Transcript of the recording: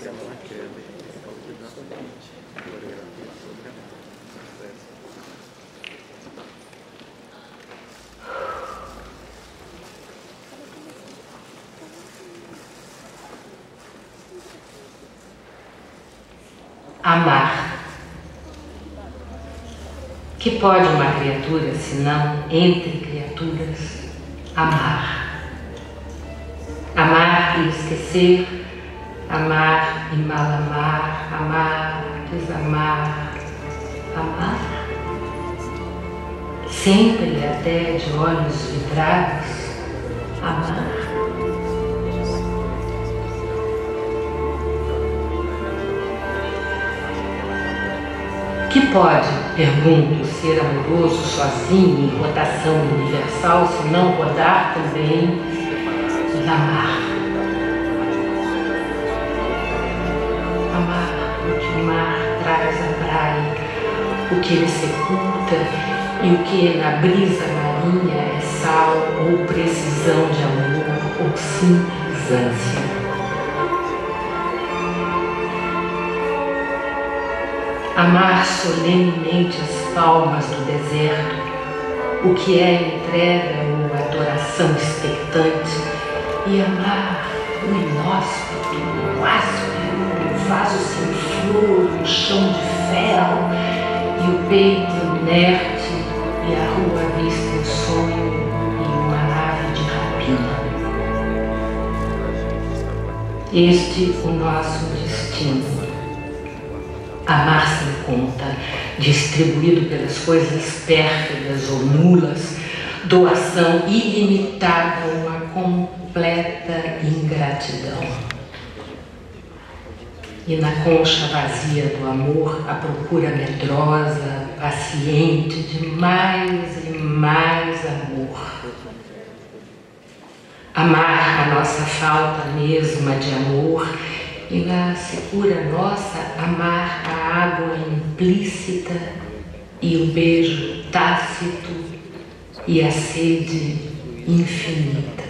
Amar. Que pode uma criatura, senão, entre criaturas, amar? Amar e esquecer, amar e mal amar, amar, desamar, amar. Sempre até de olhos vidrados, amar. Que pode, pergunto, ser amoroso sozinho em rotação universal, se não rodar também e amar? Amar o que o mar traz à praia, o que ele sepulta e o que na brisa marinha é sal ou precisão de amor ou simples ânsia. Amar solenemente as palmas do deserto, o que é entrega ou adoração expectante, e amar o inóspito, o áspero, o vaso sem flor, o chão de ferro, e o peito inerte, e a rua vista em sonho, e uma nave de rapina. Este o nosso destino. Amar sem conta, distribuído pelas coisas pérfidas ou nulas, doação ilimitada, uma completa ingratidão. E na concha vazia do amor, a procura medrosa, paciente de mais e mais amor. Amar a nossa falta mesma de amor, e na secura nossa amar a água implícita e o beijo tácito e a sede infinita.